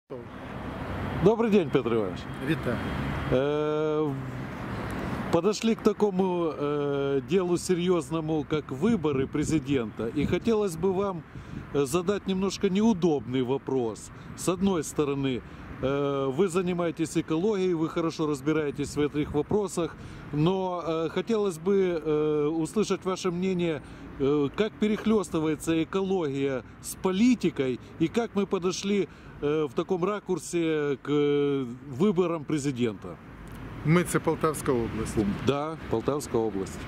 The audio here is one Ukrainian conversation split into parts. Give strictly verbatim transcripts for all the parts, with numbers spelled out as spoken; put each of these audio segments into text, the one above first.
Добрый день, Петр Иванович. Витаю. Э, Подошли к такому э, делу серьезному, как выборы президента. И хотелось бы вам задать немножко неудобный вопрос. С одной стороны, э, вы занимаетесь экологией, вы хорошо разбираетесь в этих вопросах, но э, хотелось бы э, услышать ваше мнение, э, как перехлестывается экология с политикой и как мы подошли э, в таком ракурсе к э, выборам президента. Ми – це Полтавська область. Да, Полтавська область.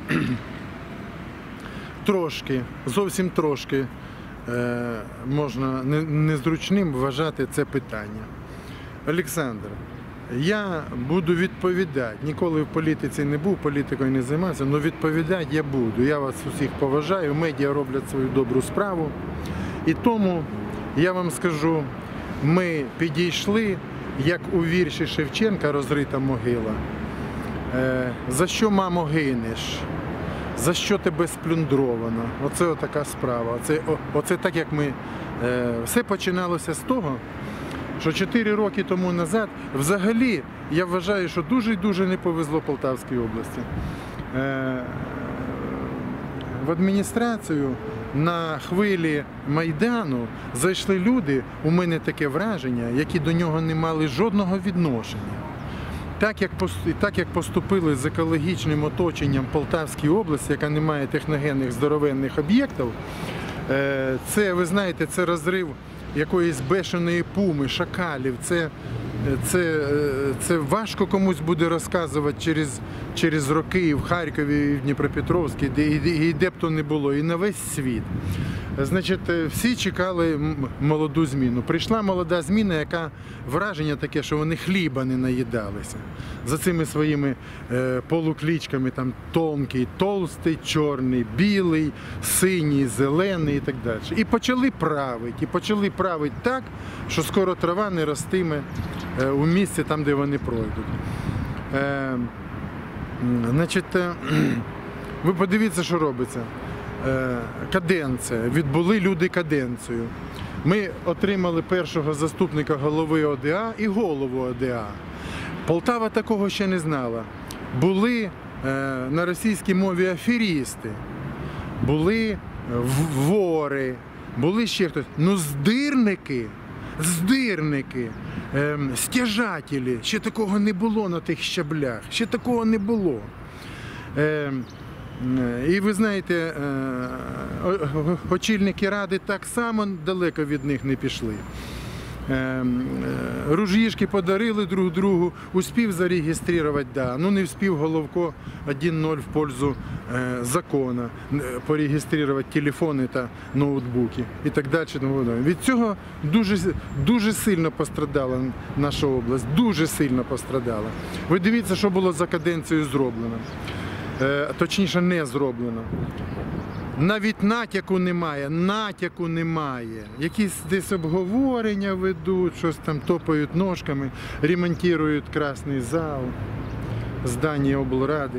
Трошки, зовсім трошки е, можна не- незручним вважати це питання. Олександр, я буду відповідати. Ніколи в політиці не був, політикою не займався, але відповідати я буду. Я вас усіх поважаю, медіа роблять свою добру справу. І тому я вам скажу, ми підійшли, як у вірші Шевченка «Розрита могила». Е, За що, мамо, гинеш? За що тебе сплюндровано? Оце така справа. Оце, о- оце так, як ми... е, Все починалося з того, що чотири роки тому назад взагалі, я вважаю, що дуже і дуже не повезло Полтавській області. Е, В адміністрацію на хвилі Майдану зайшли люди, у мене таке враження, які до нього не мали жодного відношення. Так як, пос- так як поступили з екологічним оточенням Полтавської області, яка не має техногенних здоровенних об'єктів, е, це, ви знаєте, це розрив якоїсь бешеної пуми, шакалів. Це, це, е, це важко комусь буде розказувати через, через роки і в Харкові, і в Дніпропетровській, де, і, і де б то не було, і на весь світ. Значить, е, всі чекали м- молоду зміну. Прийшла молода зміна, яка враження таке, що вони хліба не наїдалися. За цими своїми е, полуклічками, там тонкий, толстий, чорний, білий, синій, зелений і так далі. І почали правити, і почали правити так, що скоро трава не ростиме е, у місці там, де вони пройдуть. Е, м, значить, е, ви подивіться, що робиться. Е, Каденція. Відбули люди каденцію. Ми отримали першого заступника голови О Д А і голову О Д А. Полтава такого ще не знала. Були е, на російській мові аферісти, були в- вори, були ще хтось. Ну, здирники, здирники, е, стяжателі. Ще такого не було на тих щаблях. Ще такого не було. Е, І ви знаєте, е, о- очільники ради так само далеко від них не пішли. Е, е, Ружьішки подарили друг другу, успів зареєструвати, да. Ну не вспів Головко один ноль в пользу е, закону, е, пореєструвати телефони та ноутбуки і так далі. тому подобне. Від цього дуже, дуже сильно пострадала наша область, дуже сильно пострадала. Ви дивіться, що було за каденцією зроблено. Е, Точніше, не зроблено. Навіть натяку немає, натяку немає. Якісь десь обговорення ведуть, щось там топають ножками, ремонтують красний зал, здання облради.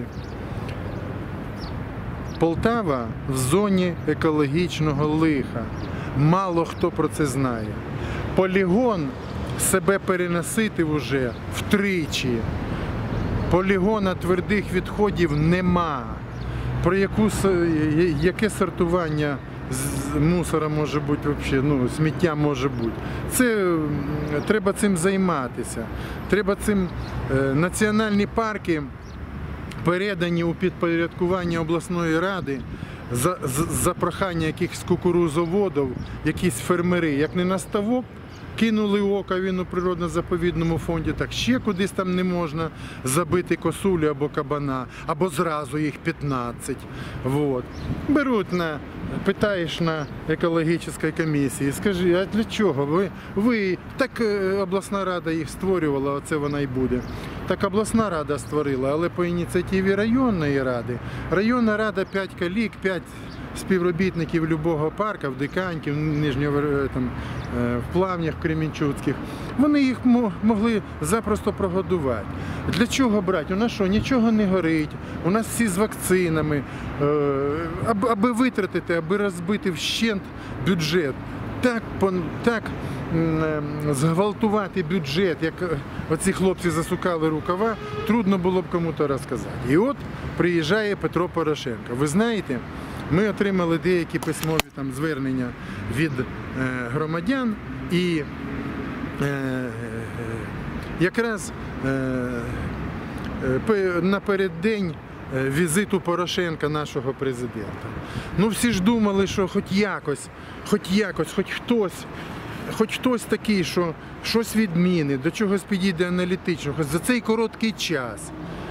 Полтава в зоні екологічного лиха. Мало хто про це знає. Полігон себе перенаситив уже втричі. Полігона твердих відходів нема. Про яку, с- я- яке сортування з мусора може бути взагалі, ну, сміття може бути. Це м, треба цим займатися. Треба цим е, національні парки передані у підпорядкування обласної ради за, за, за прохання якихось кукурузоводів, якісь фермери, як не на ставок, кинули око, він у природно-заповідному фонді, так ще кудись там не можна забити косулю або кабана, або зразу їх п'ятнадцять. Вот. Беруть на, питаєш на екологічній комісії, скажи, а для чого? Ви, ви, так е, обласна рада їх створювала, оце вона і буде. Так обласна рада створила, але по ініціативі районної ради. Районна рада п'ять калік, п'ять співробітників любого парка, в Диканьки, в Нижньому, там, е, в Плавнях, в Кременчуцьких. Вони їх мо- могли запросто прогодувати. Для чого брати? У нас що, нічого не горить, у нас всі з вакцинами. Е, Аби, аби витратити, аби розбити вщент бюджет так, пон- так м, е, зґвалтувати бюджет, як е, оці хлопці засукали рукава, трудно було б кому-то розказати. І от приїжджає Петро Порошенко. Ви знаєте, ми отримали деякі письмові там звернення від е, громадян, і е, е, якраз е, е, пе- напереддень е, візиту Порошенка, нашого президента. Ну всі ж думали, що хоч якось, хоч якось, хоч хтось, хоч хтось такий, що щось відмінить, до чогось підійде аналітично, хоч за цей короткий час.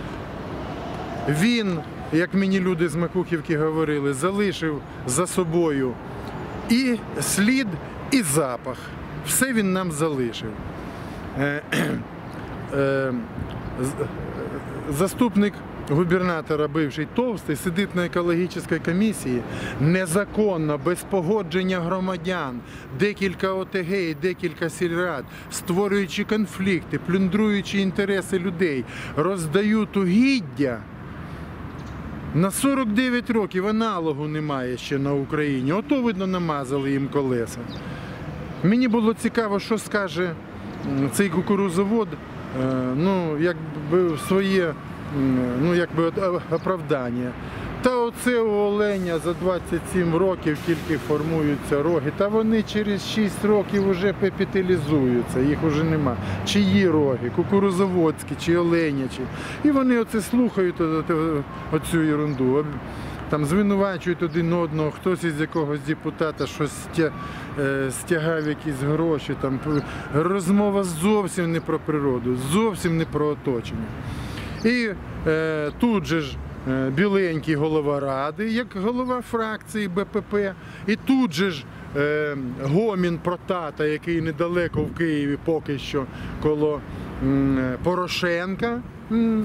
Він, як мені люди з Макухівки говорили, залишив за собою і слід, і запах. Все він нам залишив. Е, е, з- Заступник губернатора, бивший Товстий, сидить на екологічній комісії, незаконно, без погодження громадян, декілька О Те Ге і декілька сільрад, створюючи конфлікти, плюндруючи інтереси людей, роздають угіддя. На сорок дев'ять років аналогу немає ще на Україні. Ото, видно, намазали їм колеса. Мені було цікаво, що скаже м, цей кукурузовод, е, ну, якби в своє м, ну, якби от, а- оправдання. Та оце у оленя за двадцять сім років тільки формуються роги. Та вони через шість років вже пепіталізуються, їх вже нема. Чиї роги, кукурузоводські чи оленячі. І вони оце слухають о- о- оцю ерунду. Об- Там звинувачують один одного, хтось із якогось депутата щось стя- е, стягав якісь гроші. Там п- розмова зовсім не про природу, зовсім не про оточення. І е, тут же ж е, біленький голова ради, як голова фракції Бе Пе Пе, і тут же ж е, гомін про тата, який недалеко в Києві поки що коло м, Порошенка. М,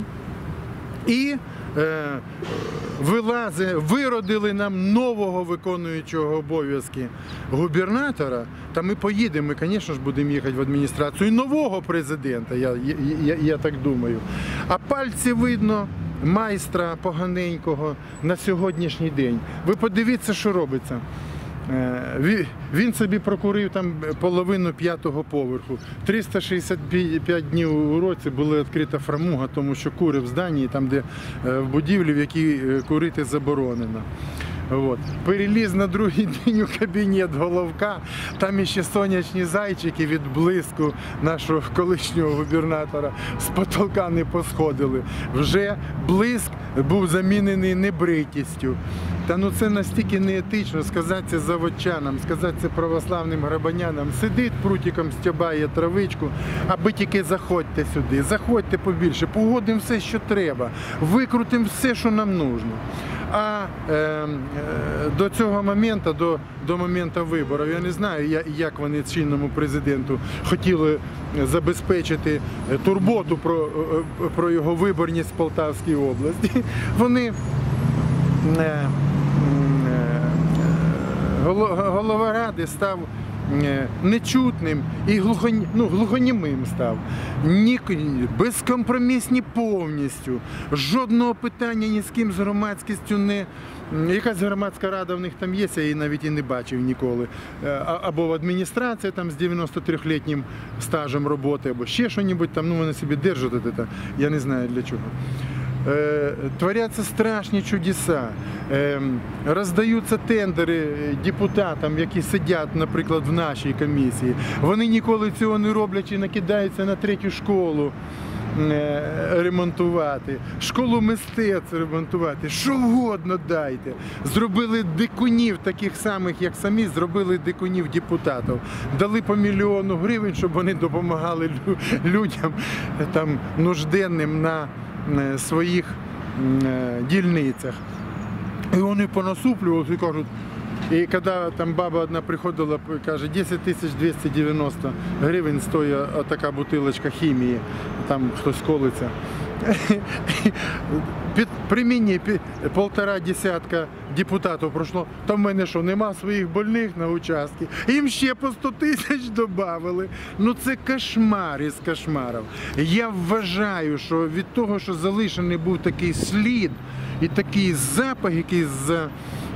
І е, вилази, виродили нам нового виконуючого обов'язки губернатора, та ми поїдемо, ми, звісно ж, будемо їхати в адміністрацію і нового президента, я, я, я, я так думаю. А пальці видно майстра поганенького на сьогоднішній день. Ви подивіться, що робиться. Е, ві- Він собі прокурив там половину п'ятого поверху. триста шістдесят п'ять днів у році була відкрита фрамуга, тому що кури в зданні, там, де е, в будівлі, в якій е, курити заборонено. От. Переліз на другий день у кабінет Головка, там іще сонячні зайчики від блиску нашого колишнього губернатора з потолка не посходили. Вже блиск був замінений небритістю. Та ну це настільки неетично сказати це заводчанам, сказати це православним грабанянам. Сидить прутиком, стябає травичку, аби тільки заходьте сюди, заходьте побільше, погодимо все, що треба, викрутимо все, що нам нужно. А е, е, до цього моменту, до, до моменту виборів, я не знаю, я- як вони чинному президенту хотіли забезпечити турботу про, е, про його виборність в Полтавській області. Вони е, е, голо- голова ради став е, нечутним і глухоні, ну, глухонімим став. Ні, безкомпромісні повністю. Жодного питання ні з ким з громадськістю не... Якась громадська рада в них там є, я її навіть і не бачив ніколи. Е, а- Або в адміністрації там з дев'яносто трьохлітнім стажем роботи, або ще що-небудь там, ну вони собі держать це, я не знаю для чого. Е, Творяться страшні чудеса, е, роздаються тендери депутатам, які сидять, наприклад, в нашій комісії. Вони ніколи цього не роблять і накидаються на третю школу е, ремонтувати, школу мистецтв ремонтувати, що вгодно дайте. Зробили дикунів таких самих, як самі, зробили дикунів депутатів. Дали по мільйону гривень, щоб вони допомагали лю- людям там нужденним на е, своїх е, дільницях. І вони понасуплювали і кажуть, і коли там баба одна приходила, каже, десять тисяч двісті дев'яносто гривень стоїть така бутилочка хімії, там хтось колиться. Під, при мені під, полтора десятка депутатів пройшло, та в мене що, нема своїх больних на участки? Їм ще по сто тисяч додали. Ну це кошмар із кошмарів. Я вважаю, що від того, що залишений був такий слід і такий запах, який з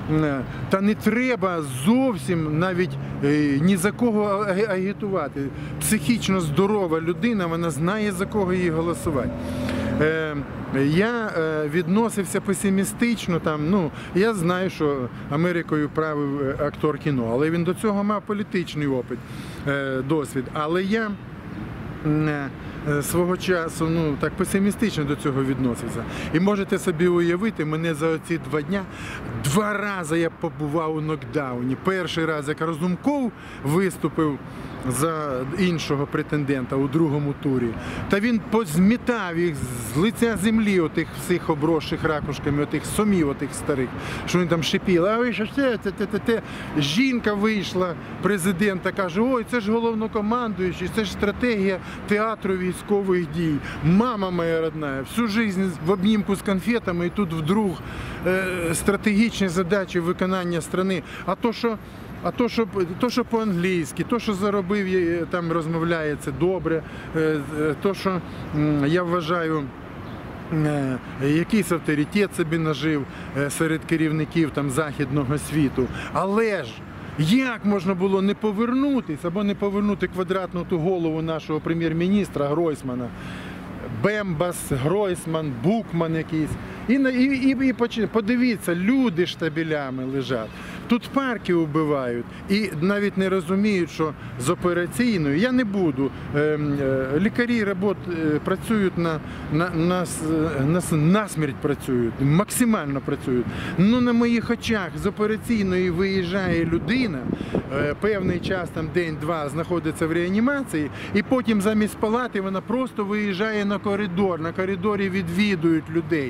е, та не треба зовсім навіть е, ні за кого аги- агітувати. Психічно здорова людина, вона знає, за кого їй голосувати. Е, Я е, відносився песимістично. Там, ну, я знаю, що Америкою правив е, актор кіно, але він до цього мав політичний опит, е, досвід. Але я е, е, свого часу ну, так песимістично до цього відносився. І можете собі уявити, мене за оці два дня два рази я побував у нокдауні. Перший раз, як Разумков виступив за іншого претендента у другому турі. Та він позмітав їх з лиця землі, отих всіх обросших ракушками, отих сомів, отих старих, що він там шипів. А ви що це, те, те, те, те. Жінка вийшла, президента, каже, ой, це ж головнокомандуючий, це ж стратегія театру військових дій. Мама моя родная, всю жизнь в обнімку з конфетами, і тут вдруг е, стратегічні задачі виконання країни. А то, що А то, що, то, що по-англійськи, то, що заробив, є- там розмовляється добре, е, е, то, що м, я вважаю, е, якийсь авторитет собі нажив е, серед керівників там, західного світу. Але ж як можна було не повернутися або не повернути квадратну ту голову нашого прем'єр-міністра Гройсмана? Бембас, Гройсман, Букман якийсь. І, на- і, і, і поч- подивіться, люди штабелями лежать. Тут парки вбивають і навіть не розуміють, що з операційною я не буду. Е, е, лікарі робот, е, працюють на, на, на, с- на, с- насмерть працюють, максимально працюють. Ну на моїх очах з операційної виїжджає людина, е, певний час, там день-два, знаходиться в реанімації, і потім замість палати вона просто виїжджає на коридор. На коридорі відвідують людей.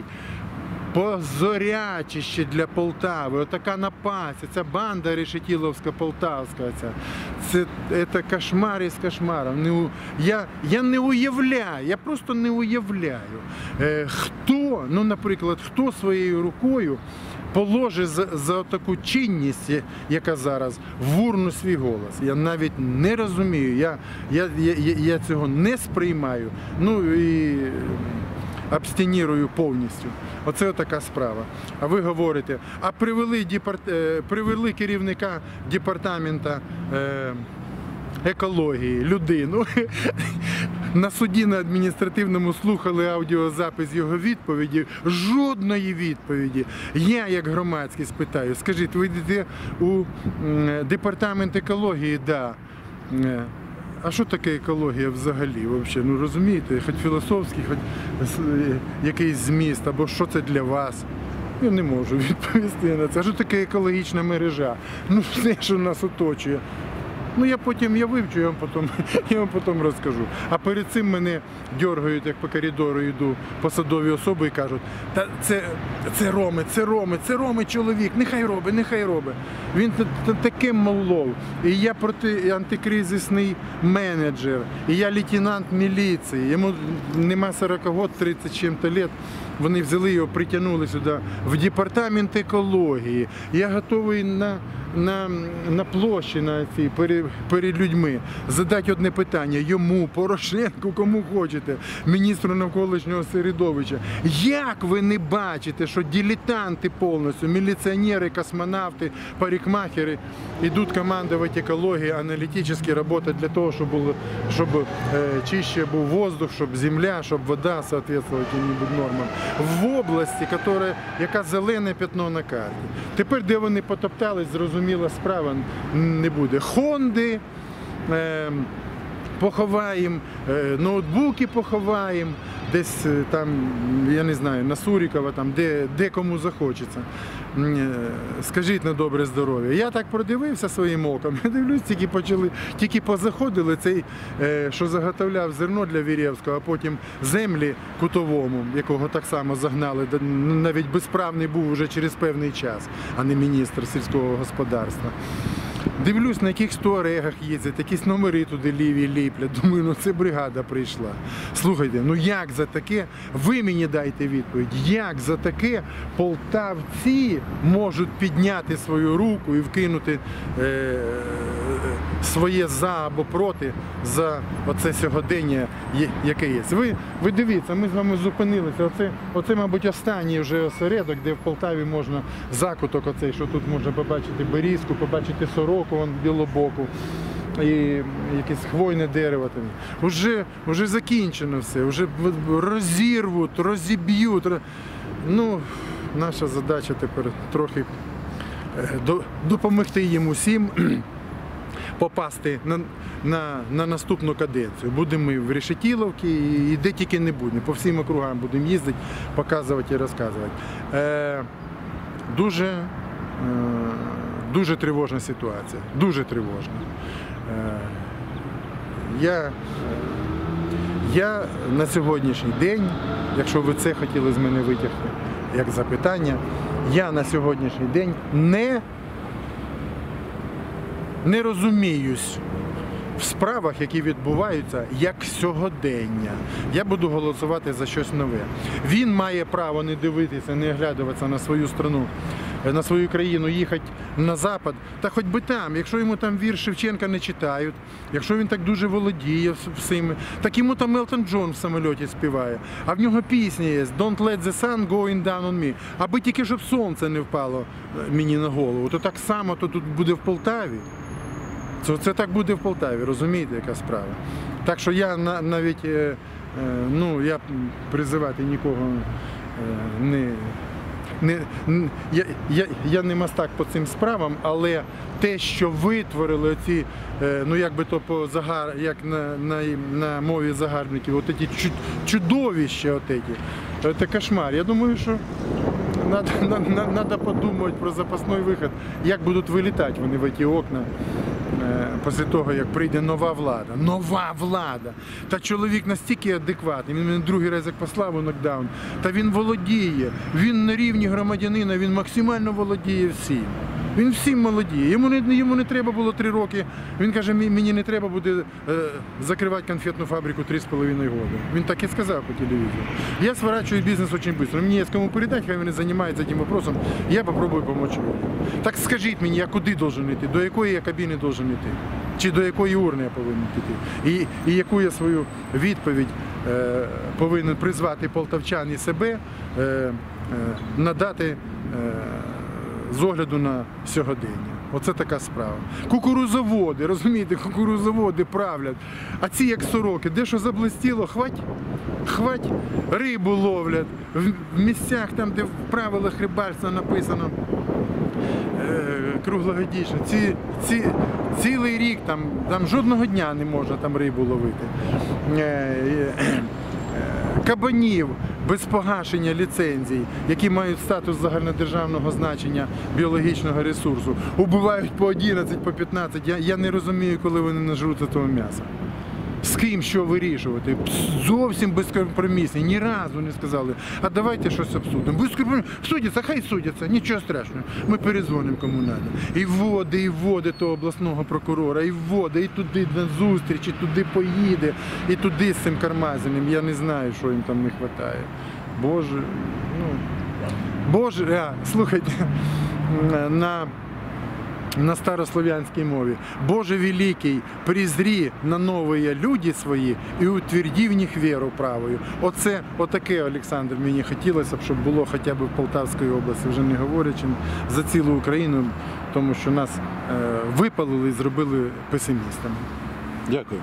Позорячище для Полтави, отака напасть, ця банда решетіловська, полтавська, ця. Це, це кошмар із кошмаром. Не, у- я, я не уявляю, я просто не уявляю, е, хто, ну, наприклад, хто своєю рукою положить за, за таку чинність, я- яка зараз, в урну свій голос. Я навіть не розумію, я, я, я, я, я цього не сприймаю. Ну і абстинірую повністю. Оце така справа. А ви говорите, а привели, департ... е, привели керівника департамента е... екології, людину. На суді на адміністративному слухали аудіозапис його відповіді. Жодної відповіді. Я, як громадський, спитаю, скажіть, ви йдете у м, департамент екології? Да. Е, А що таке екологія взагалі? Вообще? Ну розумієте, хоч філософський, хоч е, якийсь зміст, або що це для вас? Я не можу відповісти на це. А що таке екологічна мережа? Ну все, що нас оточує. Ну я потім я вивчу, я вам потім, я вам потім розкажу. А перед цим мене дергають, як по коридору йду посадові особи і кажуть, та це, це Роми, це Роми, це Роми чоловік, нехай робить, нехай робить. Він та- та- таке мовлов. І я проти антикризисний менеджер, і я лейтенант міліції. Йому нема сорок років, тридцять чим-то лет. Вони взяли його, притягнули сюди в департамент екології. Я готовий на, на, на площі на цій, перед, перед людьми задати одне питання йому, Порошенку, кому хочете, міністру навколишнього середовища. Як ви не бачите, що дилетанти повністю, міліціонери, космонавти, парикмахери йдуть командувати екологією, аналітично працювати для того, щоб, було, щоб е, чище був воздух, щоб земля, щоб вода соответствувала яким-небудь нормам. В області, яка, яка зелене пятно на карті. Тепер, де вони потоптались, зрозуміла справа не буде. Хонди е, поховаємо, е, ноутбуки поховаємо, десь е, там, я не знаю, на Сурікова, там, де, де кому захочеться. Е, Скажіть на добре здоров'я. Я так продивився своїм оком, я дивлюсь, тільки почали, тільки позаходили цей, е, що заготовляв зерно для Вірєвського, а потім землі Кутовому, якого так само загнали, де навіть безправний був вже через певний час, а не міністр сільського господарства. Дивлюсь, на якихось туарегах їздять, якісь номери туди ліві ліплять. Думаю, ну це бригада прийшла. Слухайте, ну як за таке, ви мені дайте відповідь, як за таке полтавці можуть підняти свою руку і вкинути е, своє за або проти за оце сьогодення, є- яке є. Ви, ви дивіться, ми з вами зупинилися. Оце, оце, мабуть, останній вже осередок, де в Полтаві можна закуток оцей, що тут можна побачити берізку, побачити сороку, вон білобоку. І якесь хвойне дерево там. Уже, уже закінчено все, вже розірвуть, розіб'ють. Ну, наша задача тепер трохи е, до- допомогти їм усім попасти на, на, на наступну каденцію. Будемо ми в Решетіловці і, і де тільки не будемо. По всім округам будемо їздити, показувати і розказувати. Е, дуже, е, дуже тривожна ситуація. Дуже тривожна. Е, Я, е, я на сьогоднішній день, якщо ви це хотіли з мене витягти як запитання, я на сьогоднішній день не, не розуміюсь в справах, які відбуваються, як сьогодення. Я буду голосувати за щось нове. Він має право не дивитися, не оглядуватися на свою страну, на свою країну, їхати на Запад, та хоч би там, якщо йому там вірш Шевченка не читають, якщо він так дуже володіє всіми, так йому там Елтон Джон в самольоті співає, а в нього пісня є «Don't let the sun going down on me», аби тільки, щоб сонце не впало мені на голову, то так само то тут буде в Полтаві. Це, це так буде в Полтаві, розумієте, яка справа. Так що я на- навіть, е, е, ну, я призивати нікого е, не... Не, н- я, я, я не мастак по цим справам, але те, що витворили оці, е, ну як би то по загар, як на, на, на мові загарбників, от ці чу- чудовища, от ці, це кошмар. Я думаю, що треба подумати про запасний вихід, як будуть вилітати вони в ці окна. е, Після того, як прийде нова влада. Нова влада! Та чоловік настільки адекватний, він мене другий раз як послав у нокдаун, та він володіє, він на рівні громадянина, він максимально володіє всім. Він всім володіє. Йому не, йому не треба було три роки. Він каже, «Мі- мені не треба буде е, закривати конфетну фабрику три з половиною роки. Він так і сказав по телевізору. Я сворачиваю бізнес дуже швидко. Мені є з кому передати, хай вони займаються цим вопросом. Я попробую допомогти людям. Так скажіть мені, я куди должен йти? До якої я кабіни должен йти? Чи до якої урни я повинен піти? І, і яку я свою відповідь е, повинен призвати полтавчан і себе е, е, надати е, з огляду на сьогодення. Оце така справа. Кукурузоводи, розумієте, кукурузоводи правлять. А ці як сороки, де що заблистіло, хвать, хвать, рибу ловлять. В місцях, там, де в правилах рибальства написано е, круглогодічно, ці, ці, цілий рік там, там жодного дня не можна там рибу ловити. Е, е, е, Кабанів без погашення ліцензій, які мають статус загальнодержавного значення біологічного ресурсу, убивають по одинадцять, по п'ятнадцять. Я, я не розумію, коли вони нажруться того м'яса. З ким що вирішувати? Зовсім безкомпромісні. Ні разу не сказали, а давайте щось обсудимо. Безкомпромісно. Судяться, хай судяться, нічого страшного. Ми перезвонимо кому треба. І вводи, і вводи того обласного прокурора, і вводи, і туди на зустріч, і туди поїде, і туди з цим Кармазиним. Я не знаю, що їм там не вистачає. Боже, ну, Боже, а, слухайте, на... на старослов'янській мові. Боже великий, призри на нові люди свої і утверді в них віру правою. Оце, отаке, Олександр, мені хотілося б, щоб було хоча б в Полтавській області, вже не говорячи за цілу Україну, тому що нас е, випалили і зробили песимістами. Дякую.